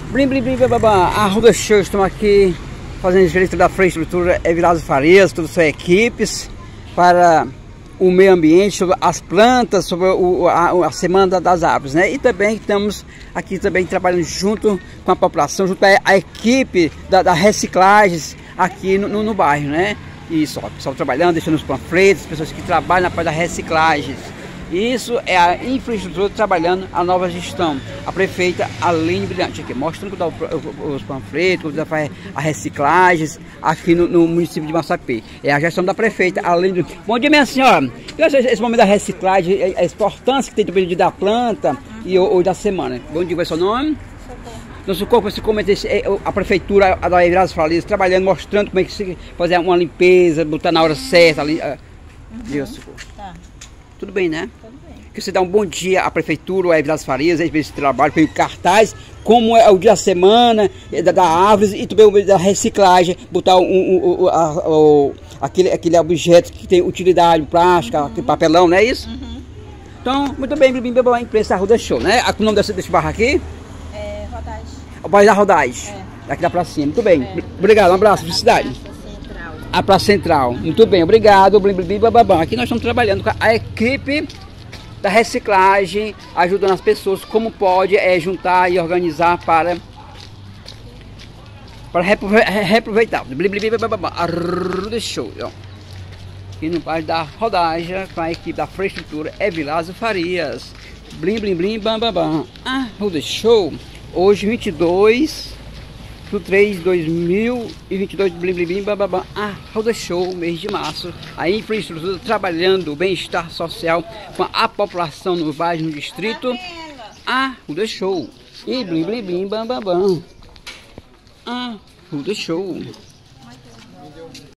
Blim, blim, blim, babá. Arruda Show, estamos aqui fazendo gerência da infraestrutura Evilásio Farias, todas as suas equipes, para o meio ambiente, sobre as plantas, sobre a Semana das Árvores, né? E também estamos aqui também trabalhando junto com a população, junto à equipe da reciclagem aqui no bairro, né? Isso, ó, o pessoal trabalhando, deixando os panfletos, pessoas que trabalham na parte da reciclagem. Isso é a infraestrutura trabalhando a nova gestão. A prefeita Aline Brilhante aqui, mostrando que dá os panfletos, a reciclagem aqui no município de Massapê. É a gestão da prefeita Aline. Bom dia, minha senhora. Esse momento da reciclagem, a importância que tem do período da planta e hoje da semana. Bom dia, qual é o seu nome? Nosso corpo, esse comenta a prefeitura da Evilásio Farias trabalhando, mostrando como é que se fazer uma limpeza, botar na hora certa ali. Tá. Tudo bem, né? Tudo bem. Que você dá um bom dia à prefeitura, a Evilásio Farias, esse trabalho, foi o cartaz, como é o dia da semana, da árvores e também o da reciclagem, botar aquele objeto que tem utilidade, plástico, aquele papelão, não é isso? Então, muito bem, a imprensa Arruda Show, né? O nome desse barro aqui? É Rodais. O bairro da Rodais, daqui da pracinha. Muito bem, obrigado, um abraço, felicidade. A Praça Central, muito bem, obrigado. Aqui nós estamos trabalhando com a equipe da reciclagem, ajudando as pessoas como pode juntar e organizar para reaproveitar. Arruda Show. Aqui no bairro da Rodagem, com a equipe da infraestrutura Evilásio Farias. Arruda Show. Hoje 22/3/2022, Arruda Show, mês de março, a infraestrutura trabalhando o bem-estar social com a população no bairro, no distrito, Arruda Show, e Arruda Show.